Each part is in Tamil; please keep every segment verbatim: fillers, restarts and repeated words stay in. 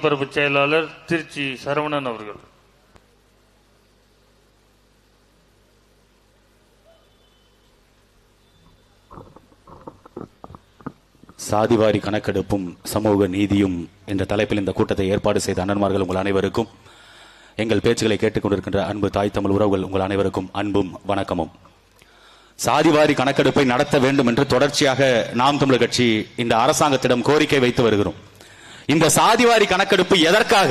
ஒலிபரப்பு செயலாளர் திருச்சி சரவணன் அவர்கள். சாதிவாரி கணக்கெடுப்பும் சமூக நீதியும் என்ற தலைப்பில் இந்த கூட்டத்தை ஏற்பாடு செய்த அண்ணன்மார்கள் உங்கள் அனைவருக்கும், எங்கள் பேச்சுகளை கேட்டுக்கொண்டிருக்கின்ற அன்பு தாய் தமிழ் உறவுகள் உங்கள் அனைவருக்கும் அன்பும் வணக்கமும். சாதிவாரி கணக்கெடுப்பை நடத்த வேண்டும் என்று தொடர்ச்சியாக நாம் தமிழர் கட்சி இந்த அரசாங்கத்திடம் கோரிக்கை வைத்து வருகிறோம். இந்த சாதிவாரி கணக்கெடுப்பு எதற்காக?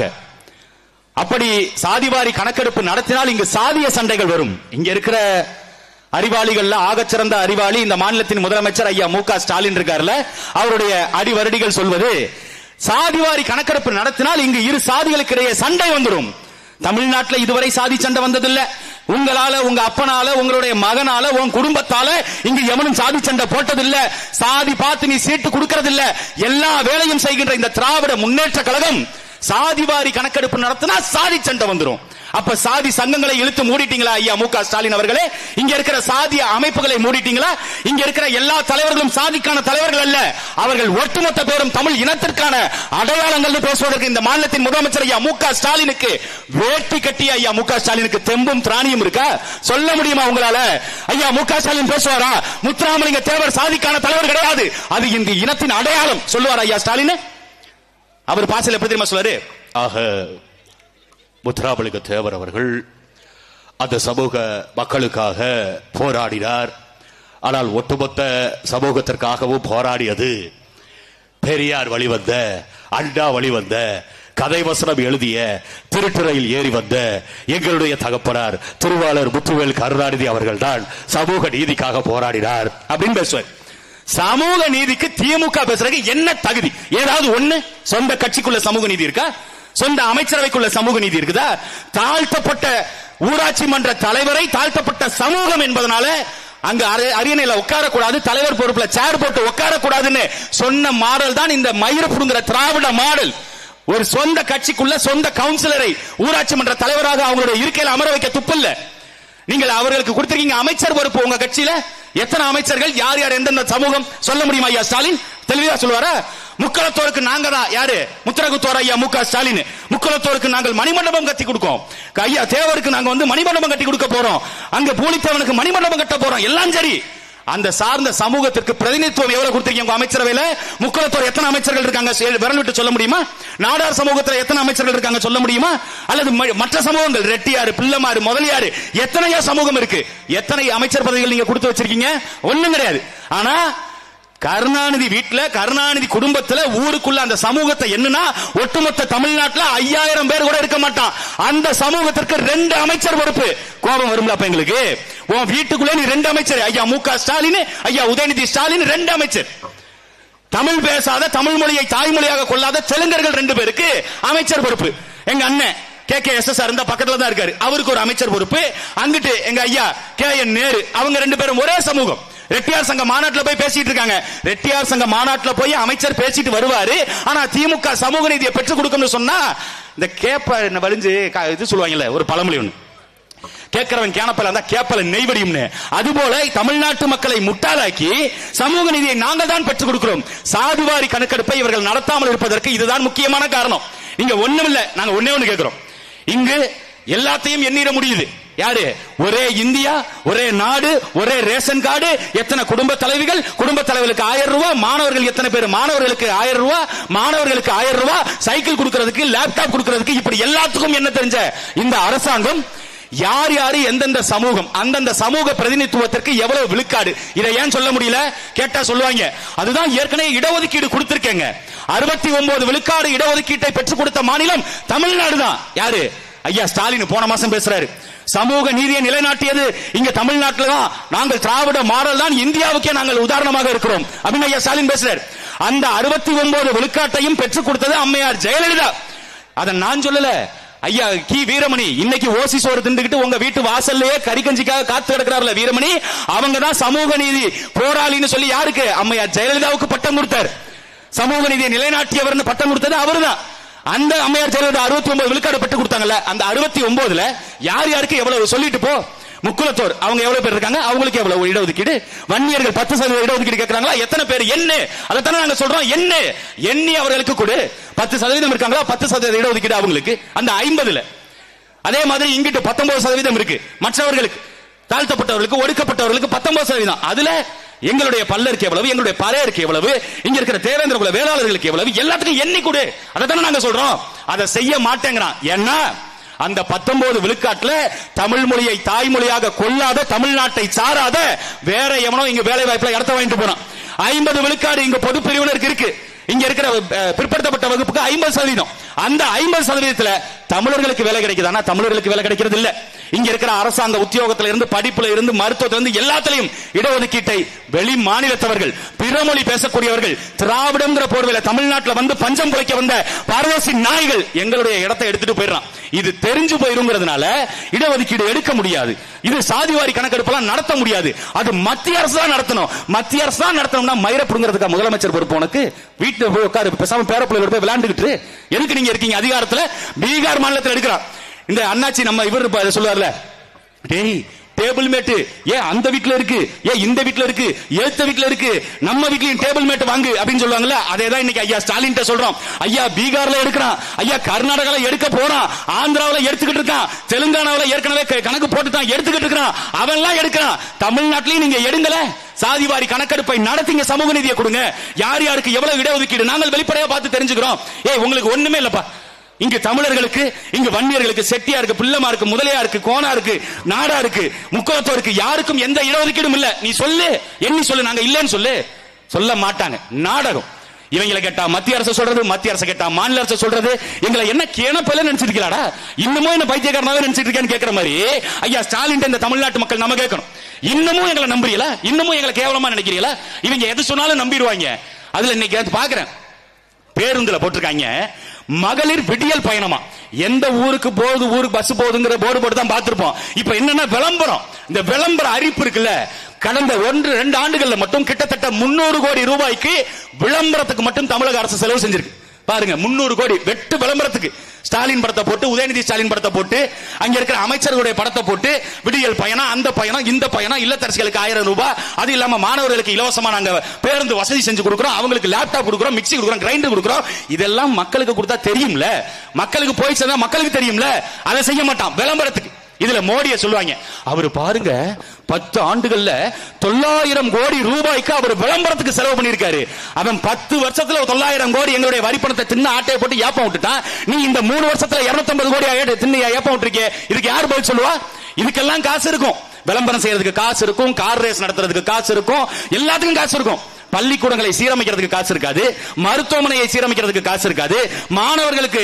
அப்படி சாதிவாரி கணக்கெடுப்பு நடத்தினால் இங்கு சாதிய சண்டைகள் வரும். இங்க இருக்கிற அறிவாளிகள்ல ஆகச்சிறந்த அறிவாளி இந்த மாநிலத்தின் முதலமைச்சர் ஐயா மு க ஸ்டாலின் இருக்காருல்ல, அவருடைய அடிவருடிகள் சொல்வது சாதிவாரி கணக்கெடுப்பு நடத்தினால் இங்கு இரு சாதிகளுக்கு இடையே சண்டை வந்துடும். தமிழ்நாட்டில் இதுவரை சாதி சண்டை வந்ததில்ல. உங்களால, உங்க அப்பனால, உங்களுடைய மகனால, உங்க குடும்பத்தால இங்கு எவனும் சாதி சண்டை போட்டதில்ல. சாதி பார்த்து நீ சீட்டு கொடுக்கறதில்ல. எல்லா வேலையும் செய்கின்ற இந்த திராவிட முன்னேற்ற கழகம் சாதிவாரி கணக்கெடுப்பு நடத்தினா சாதி சண்டை வந்துடும். அப்ப சாதி சங்கங்களை இழுத்து மூடிட்டீங்களா ஐயா மு க ஸ்டாலின் அவர்களே? இங்க இருக்கிற சாதிய அமைப்புகளை மூடிட்டீங்களா? இங்க இருக்கிற எல்லா தலைவர்களும் சாதிக்கான தலைவர்கள் அல்ல, அவர்கள் ஒட்டுமொத்த பேரும் தமிழ் இனத்திற்கான அடையாளங்கள் பேசுவதற்கு இந்த மாநிலத்தின் முதலமைச்சர் ஐயா மு க ஸ்டாலினுக்கு வேட்டி கட்டிய ஐயா மு க ஸ்டாலினுக்கு தெம்பும் திராணியும் இருக்கா? சொல்ல முடியுமா உங்களால? ஐயா மு க ஸ்டாலின் பேசுவாரா முத்துராமலிங்க தேவர் சாதிக்கான தலைவர் கிடையாது, அது இந்த இனத்தின் அடையாளம் சொல்லுவார் ஐயா ஸ்டாலின்? அவர் பாசல் எப்படி தெரியுமா சொல்றாரு? ஆக முத்துராமலிங்க தேவர் அவர்கள் அந்த சமூக மக்களுக்காக போராடினார். ஆனால் ஒட்டுமொத்த சமூகத்திற்காகவும் போராடியது பெரியார் வழிவந்த, அண்ணா வழிவந்த, கதை வசனம் எழுதிய, திருட்டுறையில் ஏறி வந்த எங்களுடைய தகப்பனார் திருவாளர் முத்துவேல் கருணாநிதி அவர்கள் தான் சமூக நீதிக்காக போராடினார் அப்படின்னு பேசுவார். சமூக நீதிக்கு திமுக பேசுறதுக்கு என்ன தகுதி? ஏதாவது ஒண்ணு சொந்த கட்சிக்குள்ள சமூக நீதி இருக்கா? சொந்த அமைச்சரவைக்குள்ள சமூக நீதி இருக்குதா? தாழ்த்தப்பட்ட ஊராட்சி மன்ற தலைவரை தாழ்த்தப்பட்ட சமூகம் என்பதனால அங்க அரியணையில உட்காரக்கூடாது, தலைவர் பொறுப்புல சேர் போட்டு உட்காரக்கூடாதுன்னு சொன்ன மாடல் தான் இந்த மயிர புடுங்குற திராவிட மாடல். ஒரு சொந்த கட்சிக்குள்ள சொந்த கவுன்சிலரை ஊராட்சி மன்ற தலைவராக அவங்களுடைய இருக்கையில் அமர வைக்க துப்பில்ல. நீங்கள் அவர்களுக்கு கொடுத்திருக்கீங்க அமைச்சர் பொறுப்பு. உங்க கட்சியில எத்தனை அமைச்சர்கள், யார் யார், எந்தெந்த சமூகம் சொல்ல முடியுமா ஐயா ஸ்டாலின்? தெளிவா சொல்லுவாரா? முக்களத்தோருக்கு நாங்க தான் யாரு? முத்திரகுத்தோர் ஐயா மு க ஸ்டாலின். முக்களத்தோருக்கு நாங்கள் மணிமண்டபம் கட்டி கொடுக்கோம். ஐயா தேவருக்கு நாங்க வந்து மணிமண்டபம் கட்டி கொடுக்க போறோம். அங்க பூலித்தேவனுக்கு மணிமண்டபம் கட்ட போறோம். எல்லாம் சரி. அந்த சார்ந்த சமூகத்திற்கு பிரதிநிதித்துவம் எவ்வளவு கொடுத்திருக்கீங்க அமைச்சரவையில? முக்களத்தோர் எத்தனை அமைச்சர்கள் இருக்காங்க விரல் விட்டு சொல்ல முடியுமா? நாடார் சமூகத்தில் எத்தனை அமைச்சர்கள் இருக்காங்க சொல்ல முடியுமா? அல்லது மற்ற சமூகங்கள் ரெட்டியாரு, பிள்ளைமாறு, முதலியாரு, எத்தனையோ சமூகம் இருக்கு. எத்தனை அமைச்சர் பதவிகள் நீங்க கொடுத்து வச்சிருக்கீங்க? ஒண்ணும் கிடையாது. ஆனா கருணாநிதி வீட்டுல, கருணாநிதி குடும்பத்துல, ஊருக்குள்ள அந்த சமூகத்தை என்னன்னா ஒட்டுமொத்த தமிழ்நாட்டில் ஐயாயிரம் பேர் கூட இருக்க மாட்டான். அந்த சமூகத்திற்கு ரெண்டு அமைச்சர் பொறுப்பு. கோபம் வரும்ல அப்ப எங்களுக்கு? உன் வீட்டுக்குள்ள நீ ரெண்டு அமைச்சர், ஐயா மு க ஸ்டாலின், ஐயா உதயநிதி ஸ்டாலின், ரெண்டு அமைச்சர். தமிழ் பேசாத, தமிழ் மொழியை தாய்மொழியாக கொள்ளாத தெலுங்கர்கள் ரெண்டு பேருக்கு அமைச்சர் பொறுப்பு. எங்க அண்ணன் K K S S R இந்த பக்கத்துல தான் இருக்காரு, அவருக்கு ஒரு அமைச்சர் பொறுப்பு. அங்கிட்டு எங்க ஐயா கே என் நேரு, அவங்க ரெண்டு பேரும் ஒரே சமூகம். ரெட்டியார் சங்க மாநாட்டில் போய் பேசிட்டு இருக்காங்க. ரெட்டியார் சங்க மாநாட்டில் போய் அமைச்சர் பேசிட்டு வருவாரு. ஆனா திமுக சமூக நீதியை பெற்றுக் கொடுக்கணும்னு சொன்னா இந்த கேப்ப வலிஞ்சு இது சொல்லுவாங்கல்ல, ஒரு பழமொழி ஒண்ணு, கேட்கிறவன் கேனப்பல இருந்தா கேப்பல நெய்வடியும்னு. அதுபோல தமிழ்நாட்டு மக்களை முட்டாளாக்கி சமூக நீதியை நாங்கள் தான் பெற்றுக் கொடுக்கிறோம். சாதிவாரி கணக்கெடுப்பை இவர்கள் நடத்தாமல் இருப்பதற்கு இதுதான் முக்கியமான காரணம். நீங்க ஒண்ணும் இல்ல, நாங்க ஒன்னே ஒண்ணு கேட்கிறோம். இங்கு எல்லாத்தையும் எண்ணிட முடியுது. யாரு? ஒரே இந்தியா, ஒரே நாடு, ஒரே ரேஷன் கார்டு, எத்தனை குடும்ப தலைவிகள், குடும்ப தலைவர்களுக்கு ஆயிரம் ரூபாய், மாணவர்கள் எத்தனை பேர், மாணவர்களுக்கு ஆயிரம் ரூபாய், மாணவர்களுக்கு ஆயிரம் ரூபாய், சைக்கிள் கொடுக்கிறதுக்கு, லேப்டாப் கொடுக்கிறதுக்கு, இப்படி எல்லாத்துக்கும் என்ன தெரிஞ்ச இந்த அரசாங்கம் யார் யாரு எந்தெந்த சமூகம், அந்தந்த சமூக பிரதிநிதித்துவத்திற்கு எவ்வளவு விழுக்காடு, இதை ஏன் சொல்ல முடியல? கேட்டா சொல்லுவாங்க அதுதான் ஏற்கனவே இடஒதுக்கீடு கொடுத்திருக்கேங்க. அறுபத்தி ஒன்பது விழுக்காடு இடஒதுக்கீட்டை பெற்றுக் கொடுத்த மாநிலம் தமிழ்நாடு தான். யாரு? ஐயா ஸ்டாலின் போன மாசம் பேசுறாரு. சமூக நீதியை நிலைநாட்டியது இங்க தமிழ்நாட்டில் தான். நாங்கள் திராவிட மாடல் தான் இந்தியாவுக்கே நாங்கள் உதாரணமாக இருக்கிறோம் அப்படின்னு ஐயா ஸ்டாலின் பேசுறாரு. அந்த அறுபத்தி ஒன்பது விழுக்காட்டையும் பெற்றுக் கொடுத்தது அம்மையார் ஜெயலலிதா. அதை நான் சொல்லல. ஐயா கி வீரமணி இன்னைக்கு ஓசி சோறு திண்டுகிட்டு உங்க வீட்டு வாசல்லையே கறிகஞ்சிக்காக காத்து கிடக்கிறார்ல வீரமணி, அவங்க தான் சமூக நீதி போராளின்னு சொல்லி யாருக்கு? அம்மையார் ஜெயலலிதாவுக்கு பட்டம் கொடுத்தார். சமூக நீதியை நிலைநாட்டியவர் பட்டம் கொடுத்தது அவருதான். அந்த அம்மையார் ஜெயலலிதா அறுபத்தி ஒன்பது விழுக்காடு பெற்று கொடுத்தாங்கல்ல, அந்த அறுபத்தி ஒன்பதுல யார் யாருக்கு எவ்வளவு சொல்லிட்டு போ. முக்குலத்தோர் அவங்க எவ்வளவு பேர் இருக்காங்க, அவங்களுக்கு எவ்வளவு இடஒதுக்கீடு, வன்னியர்கள் பத்து சதவீத இடஒதுக்கீடு கேட்கறாங்களா, எத்தனை பேர் என்ன, அதைத்தானே நாங்க சொல்றோம். என்ன எண்ணி அவர்களுக்கு கொடு, பத்து சதவீதம் இருக்காங்களா, பத்து சதவீத இடஒதுக்கீடு அவங்களுக்கு அந்த ஐம்பதுல. அதே மாதிரி இங்கிட்டு பத்தொன்பது சதவீதம் இருக்கு மற்றவர்களுக்கு, தாழ்த்தப்பட்டவர்களுக்கு ஒடுக்கப்பட்டவர்களுக்கு பத்தொன்பது சதவீதம். அதுல எங்களுடைய பல்லருக்கு எவ்வளவு, எங்களுடைய பறையருக்கு எவ்வளவு, இங்க இருக்கிற தேவேந்திர குல வேளாளர்களுக்கு எவ்வளவு, எல்லாத்துக்கும் எண்ணி கொடு. அதைத்தானே நாங்க சொல்றோம். அதை செய்ய மாட்டேங்கிறான். ஏன்னா அந்த பத்தொன்பது விழுக்காட்டுல தமிழ் மொழியை தாய்மொழியாக கொள்ளாத, தமிழ்நாட்டை சாராத வேற எவனோ இங்க வேலை வாய்ப்புல இடத்த வாங்கிட்டு போறான். ஐம்பது விழுக்காடு இங்க பொது பிரிவினருக்கு இருக்கு. இங்க இருக்கிற பிற்படுத்தப்பட்ட வகுப்புக்கு ஐம்பது சதவீதம். அந்த ஐம்பது சதவீதத்துல தமிழர்களுக்கு வேலை கிடைக்குதானா? தமிழர்களுக்கு வேலை கிடைக்கிறது இல்ல. இங்க இருக்கிற அரசாங்க உத்தியோகத்துல இருந்து, படிப்புல இருந்து, மருத்துவத்துல இருந்து எல்லாத்திலையும் இடஒதுக்கீட்டை வெளி மாநிலத்தவர்கள், பிறமொழி பேசக்கூடியவர்கள், திராவிடங்கிற போர்வையில தமிழ்நாட்டில் வந்து பஞ்சம் புழைக்க வந்த பார்வோசி நாய்கள் எங்களுடைய இடத்தை எடுத்துட்டு போயிடறான். இது தெரிஞ்சு போயிருங்கிறதுனால இடஒதுக்கீடு எடுக்க முடியாது. இது சாதிவாரி கணக்கெடுப்பெல்லாம் நடத்த முடியாது. அது மத்திய அரசு தான் நடத்தணும். மத்திய அரசு தான் நடத்தணும்னா மயிரப்புடுங்கிறதுக்கா முதலமைச்சர் பொறுப்பு உனக்கு? வீட்டுல போய் உட்காரு, பேசாம பேரப்புள்ள போய் விளையாண்டுக்கிட்டு எதுக்கு நீங்க இருக்கீங்க அதிகாரத்துல? பீகார் மாநிலத்தில் எடுக்கிறான் இந்த அண்ணாச்சி. நம்ம இவர் சொல்லுவார்ல, டேய் டேபிள் மேட்டு ஏன் அந்த வீட்ல இருக்கு, ஏன் இந்த வீட்ல இருக்கு, ஏத்த வீட்ல இருக்கு, நம்ம வீட்லயும் டேபிள் மேட் வாங்கு அப்படின்னு சொல்லுவாங்கல்ல. அதேதான் இன்னைக்கு ஐயா ஸ்டாலின் சொல்றோம். ஐயா பீகார்ல எடுக்கிறான், ஐயா கர்நாடகால எடுக்க போறான், ஆந்திராவில எடுத்துக்கிட்டு இருக்கான், தெலுங்கானாவில ஏற்கனவே கணக்கு போட்டுதான் எடுத்துக்கிட்டு இருக்கான், அவன் எல்லாம் எடுக்கிறான். தமிழ்நாட்டிலையும் நீங்க எடுங்கல, சாதிவாரி கணக்கெடுப்பை நடத்திங்க, சமூக நீதியை கொடுங்க. யார் யாருக்கு எவ்வளவு இடஒதுக்கீடு நாங்கள் வெளிப்படையா பார்த்து தெரிஞ்சுக்கிறோம். ஏய் உங்களுக்கு ஒண்ணுமே இல்லப்பா, இங்க தமிழர்களுக்கு, இங்க வன்னியர்களுக்கு, செட்டியாருக்கு, பிள்ளைமாருக்கு, முதலியாருக்கு, கோனாருக்கு, நாடாருக்கு, முக்குலத்தோருக்கு யாருக்கும் எந்த இடஒதுக்கீடும் இல்ல. நீ சொல்லு, எண்ணி சொல்லு, நாங்க இல்லன்னு சொல்லு. சொல்ல மாட்டாங்க. நாடகம். இவங்களை கேட்டா மத்திய அரசு சொல்றது, மத்திய அரசு கேட்டா மாநில அரசு சொல்றது. எங்களை என்ன கேனப்பல நினைச்சிருக்கீங்களா? இன்னமும் என்ன பைத்தியக்காரனாவே நினைச்சிட்டு இருக்கேன்னு கேட்கிற மாதிரி ஐயா ஸ்டாலின் இந்த தமிழ்நாட்டு மக்கள் நம்ம கேட்கணும். இன்னமும் எங்களை நம்புறீங்களா? இன்னமும் எங்களை கேவலமா நினைக்கிறீங்களா? இவங்க எது சொன்னாலும் நம்பிடுவாங்க. அதுல இன்னைக்கு பாக்குறேன், பேருந்துல போட்டிருக்காங்க மகளிர் விடியல் பயணமா. எந்த ஊருக்கு போகுது, ஊருக்கு பஸ் போகுதுங்கிற போர்டு போட்டு தான் பார்த்திருப்போம். இப்ப என்னன்னா விளம்பரம். இந்த விளம்பர அறிவிப்பு இருக்குல்ல, கடந்த ஒன்று ரெண்டு ஆண்டுகள்ல மட்டும் கிட்டத்தட்ட முன்னூறு கோடி ரூபாய்க்கு விளம்பரத்துக்கு மட்டும் தமிழக அரசு செலவு செஞ்சிருக்கு. பாருங்க, முன்னூறு கோடி வெட்டு விளம்பரத்துக்கு. ஸ்டாலின் படத்தை போட்டு, உதயநிதி ஸ்டாலின் படத்தை போட்டு, அங்க இருக்கிற அமைச்சர்களுடைய படத்தை போட்டு, விடியல் பயணம், அந்த பயணம், இந்த பயணம், இல்லத்தரசிகளுக்கு ஆயிரம் ரூபாய், அது இல்லாம மாணவர்களுக்கு இலவசமா நாங்க பேருந்து வசதி செஞ்சு கொடுக்கிறோம், அவங்களுக்கு லேப்டாப் கொடுக்கிறோம், மிக்சி கொடுக்கிறோம், கிரைண்டர் கொடுக்கிறோம். இதெல்லாம் மக்களுக்கு கொடுத்தா தெரியும்ல, மக்களுக்கு போய் சேர்ந்தா மக்களுக்கு தெரியும்ல. அதை செய்ய மாட்டான் விளம்பரத்துக்கு. இதுல மோடியை சொல்லுவாங்க, அவரு பாருங்க பத்து ஆண்டுகள்ல தொள்ளாயிரம் கோடி ரூபாய்க்கு அவர் விளம்பரத்துக்கு செலவு பண்ணிருக்காரு. அவன் பத்து வருஷத்துல தொள்ளாயிரம் கோடி எங்களுடைய வரிப்பணத்தை தின்னு ஆட்டையை போட்டு ஏப்பம் விட்டுட்டான். நீ இந்த மூணு வருஷத்துல இருநூத்தி ஐம்பது கோடி தின்னு ஏப்பம் விட்டுருக்கே, இதுக்கு யார் பதில் சொல்லுவா? இதுக்கெல்லாம் காசு இருக்கும். விளம்பரம் செய்யறதுக்கு காசு இருக்கும், கார் ரேஸ் நடத்துறதுக்கு காசு இருக்கும், எல்லாத்துக்கும் காசு இருக்கும். பள்ளிக்கூடங்களை சீரமைக்கிறதுக்கு காசு இருக்காது, மருத்துவமனையை சீரமைக்கிறதுக்கு காசு இருக்காது, மாணவர்களுக்கு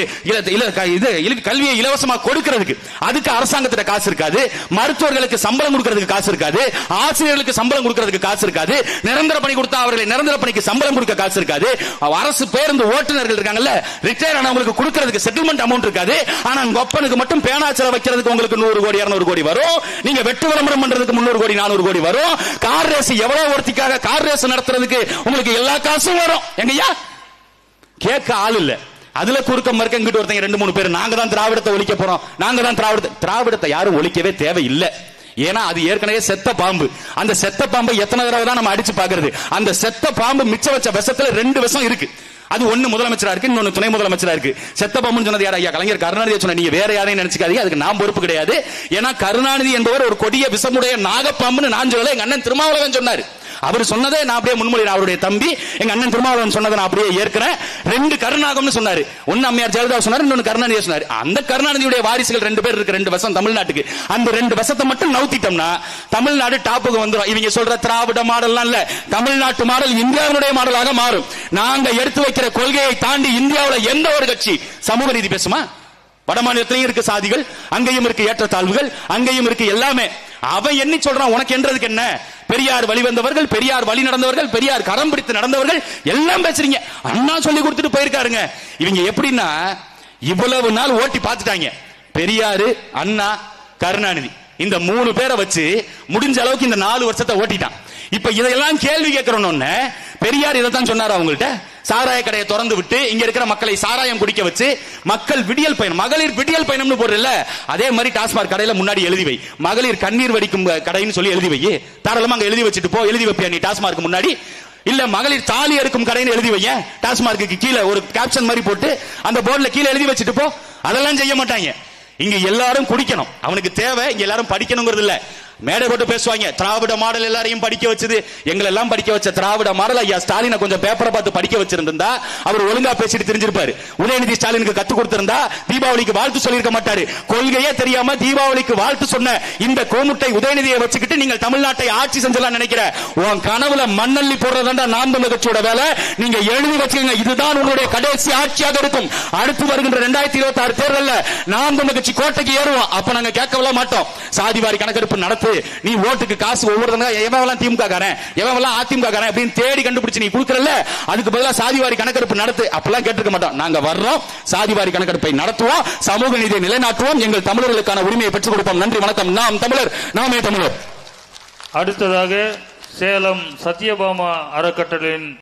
கல்வியை இலவசமா கொடுக்கிறதுக்கு அதுக்கு அரசாங்கத்திட்ட காசு இருக்காது, மருத்துவர்களுக்கு சம்பளம் கொடுக்கிறதுக்கு காசு இருக்காது, ஆசிரியர்களுக்கு சம்பளம் கொடுக்கிறதுக்கு காசு இருக்காது, நிரந்தர பணி கொடுத்தா அவர்களை நிரந்தர பணிக்கு சம்பளம் கொடுக்க காசு இருக்காது, அரசு பேருந்து ஓட்டுநர்கள் இருக்காங்கல்ல ரிட்டையர் ஆனவங்களுக்கு கொடுக்கிறதுக்கு செட்டில்மெண்ட் அமௌண்ட் இருக்காது. ஆனா கொப்பனுக்கு மட்டும் பேனாச்சல வைக்கிறதுக்கு உங்களுக்கு நூறு கோடி இருநூறு கோடி வரும். நீங்க வெட்டு விளம்பரம் பண்றதுக்கு முன்னூறு கோடி நானூறு கோடி வரும். கார் ரேஸ் எவ்வளவு ஒருத்திக்காக கார் ரேஸ் நடத்துறதுக்கு உங்களுக்கு எல்லா காசும் வரும். எங்கய்யா கேட்க ஆள் இல்ல. அதுல குறுக்க மறுக்க இங்கிட்டு ஒருத்தங்க ரெண்டு மூணு பேர் நாங்க தான் திராவிடத்தை ஒழிக்க போறோம், நாங்க தான் திராவிடத்தை திராவிடத்தை யாரும் ஒழிக்கவே தேவையில்லை. ஏன்னா அது ஏற்கனவே செத்த பாம்பு. அந்த செத்த பாம்பை எத்தனை தடவை தான் நம்ம அடிச்சு பாக்குறது? அந்த செத்த பாம்பு மிச்ச வச்ச விஷத்துல ரெண்டு விஷம் இருக்கு. அது ஒண்ணு முதலமைச்சரா இருக்கு, இன்னொன்னு துணை முதலமைச்சரா இருக்கு. செத்த பாம்புன்னு சொன்னது யார்? ஐயா கலைஞர் கருணாநிதி சொன்ன. நீங்க வேற யாரையும் நினைச்சுக்காதீங்க, அதுக்கு நான் பொறுப்பு கிடையாது. ஏன்னா கருணாநிதி என்பவர் ஒரு கொடிய விஷமுடைய நாகப்பாம்புன்னு நான் சொல்லல, எங்க அண்ணன் திருமாவளவன் சொன்னாரு. அவர் சொன்னதை நான் அப்படியே முன்மொழி, அவருடைய தம்பி எங்க அண்ணன் திருமாவளவன் சொன்னதை நான் அப்படியே ஏற்கிறேன். ரெண்டு கருணாகம்னு சொன்னாரு, ஒன்னு அம்மையார் ஜெயலலிதா சொன்னாரு, இன்னொன்னு கருணாநிதி சொன்னாரு. அந்த கருணாநிதியுடைய வாரிசுகள் ரெண்டு பேர் இருக்கு, ரெண்டு வருஷம் தமிழ்நாட்டுக்கு. அந்த ரெண்டு வருஷத்தை மட்டும் நவுத்திட்டோம்னா தமிழ்நாடு டாப்புக்கு வந்துடும். இவங்க சொல்ற திராவிட மாடல்லாம் இல்ல, தமிழ்நாட்டு மாடல் இந்தியாவுடைய மாடலாக மாறும். நாங்க எடுத்து வைக்கிற கொள்கையை தாண்டி இந்தியாவில் எந்த ஒரு கட்சி சமூக நீதி பேசுமா? வட மாநிலத்திலையும் இருக்கு சாதிகள், அங்கேயும் இருக்கு ஏற்றத்தாழ்வுகள், அங்கேயும் இருக்கு எல்லாமே. அவன் எண்ணி சொல்றான், உனக்கு என்றதுக்கு என்ன? பெரியார் வழி வந்தவர்கள், பெரியார் வழி நடந்தவர்கள், பெரியார் கரம் பிடித்து நடந்தவர்கள் எல்லாம் பேசுறீங்க. அண்ணா சொல்லி கொடுத்துட்டு போயிருக்காருங்க. இவங்க எப்படின்னா இவ்வளவு நாள் ஓட்டி பார்த்துட்டாங்க. பெரியாரு, அண்ணா, கருணாநிதி இந்த மூணு பேரை வச்சு முடிஞ்ச அளவுக்கு இந்த நாலு வருஷத்தை ஓட்டிட்டான். இப்ப இதெல்லாம் கேள்வி கேட்கறோம்னு பெரியார் இதைத்தான் சொன்னாரு அவங்கள்ட்ட. சாராய கடையை திறந்து விட்டு இங்க இருக்கிற மக்களை சாராயம் குடிக்க வச்சு மக்கள் விடியல் பயணம், மகளிர் விடியல் பயணம்னு போடுறல, அதே மாதிரி டாஸ்மாக் கடையில முன்னாடி எழுதி வை, மகளிர் கண்ணீர் வடிக்கும் கடைன்னு சொல்லி எழுதி வை. தாராளமா அங்க எழுதி வச்சுட்டு போ. எழுதி வைப்பியா நீ டாஸ்மார்க்கு முன்னாடி? இல்ல மகளிர் தாலி எடுக்கும் கடைன்னு எழுதி வைய, டாஸ்மார்க்கு கீழே ஒரு கேப்ஷன் மாதிரி போட்டு அந்த போர்டுல கீழே எழுதி வச்சுட்டு போ. அதெல்லாம் செய்ய மாட்டாங்க. இங்க எல்லாரும் குடிக்கணும், அவனுக்கு தேவை. இங்க எல்லாரும் படிக்கணுங்கிறது இல்ல. மேடை போட்டு பேசுவாங்க, திராவிட மாடல் எல்லாரையும் படிக்க வச்சது, எங்களை எல்லாம் படிக்க வச்ச திராவிட மாடல் ஐயா ஸ்டாலினை கொஞ்சம் பேப்பரை பார்த்து படிக்க வச்சிருந்தா அவர் ஒழுங்கா பேசிட்டு தெரிஞ்சிருப்பாரு. உதயநிதி ஸ்டாலினுக்கு கத்து கொடுத்திருந்தா தீபாவளிக்கு வாழ்த்து சொல்லியிருக்க மாட்டாரு. கொள்கையே தெரியாம தீபாவளிக்கு வாழ்த்து சொன்ன இந்த கோமுட்டை உதயநிதியை வச்சுக்கிட்டு நீங்கள் தமிழ்நாட்டை ஆட்சி செஞ்சலாம் நினைக்கிற உன் கனவுல மண்ணள்ளி போடுறதா நாம் தமிழர் கட்சியோட வேலை. நீங்க எழுதி வச்சுக்கோங்க, இதுதான் உங்களுடைய கடைசி ஆட்சியாக இருக்கும். அடுத்து வருகின்ற இரண்டாயிரத்தி இருபத்தி ஆறு தேர்தலில் நாம் தமிழர் கட்சி கோட்டைக்கு ஏறுவோம். அப்ப நாங்க கேட்கவே மாட்டோம். சாதிவாரி கணக்கெடுப்பு நடத்து, நீ ஓட்டுக்கு காசு ஒவ்வொருத்தங்க எவன் திமுக காரன் எவன் அதிமுக காரன் அப்படின்னு தேடி கண்டுபிடிச்சு நீ கொடுக்கறல, அதுக்கு பதிலா சாதிவாரி கணக்கெடுப்பு நடத்து அப்பெல்லாம் கேட்டிருக்க மாட்டோம். நாங்க வர்றோம், சாதிவாரி கணக்கெடுப்பை நடத்துவோம், சமூக நீதியை நிலைநாட்டுவோம், எங்கள் தமிழர்களுக்கான உரிமையை பெற்றுக் கொடுப்போம். நன்றி, வணக்கம். நாம் தமிழர், நாமே தமிழர். அடுத்ததாக சேலம் சத்யபாமா அறக்கட்டளையின்